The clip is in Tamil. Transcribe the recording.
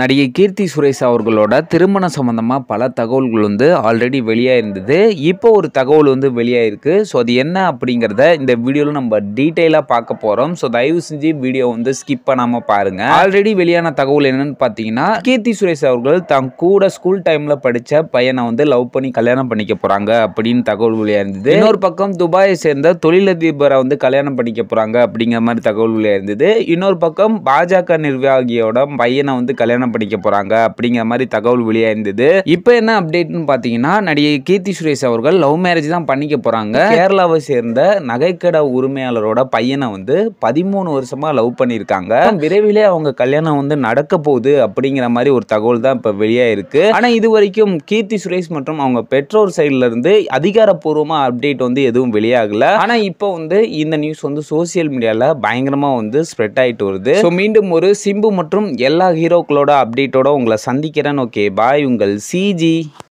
நடிகை கீர்த்தி சுரேஷ் அவர்களோட திருமணம் சம்பந்தமா பல தகவல்கள் ஆல்ரெடி வெளியாயிருந்தது. இப்போ ஒரு தகவல் வெளியாயிருக்கு. ஸோ அது என்ன அப்படிங்கிறத இந்த வீடியோவில் நம்ம டீட்டெயிலாக பார்க்க போகிறோம். ஸோ தயவு செஞ்சு வீடியோ ஸ்கிப் பண்ணாமல் பாருங்க. ஆல்ரெடி வெளியான தகவல் என்னன்னு பார்த்தீங்கன்னா, கீர்த்தி சுரேஷ் அவர்கள் தான் கூட ஸ்கூல் டைம்ல படித்த பையனை லவ் பண்ணி கல்யாணம் பண்ணிக்க போறாங்க அப்படின்னு தகவல் வெளியாயிருந்தது. இன்னொரு பக்கம் துபாயை சேர்ந்த தொழிலதிபரை கல்யாணம் பண்ணிக்க போறாங்க அப்படிங்கிற மாதிரி தகவல் வெளியாயிருந்தது. இன்னொரு பக்கம் பாஜக நிர்வாகியோட பையனை கல்யாணம் படிக்க போறாங்க அப்படிங்கிற மாதிரி தகவல் வெளியாயிருந்தது. இப்போ என்ன அப்டேட்னு பாத்தீங்கன்னா, நடிகை கீர்த்தி சுரேஷ் அவர்கள் லவ் மேரேஜ் தான் பண்ணிக்க போறாங்க. கேரளாவை சேர்ந்த நகைக்கடை உரிமையாளரோட பையனை 13 வருஷமா லவ் பண்ணிருக்காங்க. விரைவிலே அவங்க கல்யாணம் நடக்க போகுது அப்படிங்கிற மாதிரி ஒரு தகவல் தான் இப்ப வெளியாயிருக்கு. ஆனா இது வரைக்கும் கீர்த்தி சுரேஷ் மற்றும் அவங்க பெற்றோர் சைட்ல இருந்து அதிகாரப்பூர்வமா அப்டேட் எதுவும் வெளியாகல. ஆனா இப்போ இந்த நியூஸ் சோசியல் மீடியால பயங்கரமா ஸ்ப்ரெட் ஆயிட்டு வருது. மீண்டும் ஒரு சிம்பு மற்றும் எல்லா ஹீரோக்களோட அப்டேட்டோட உங்களை சந்திக்கிறேன். ஓகே பாய், உங்கள் சிஜி.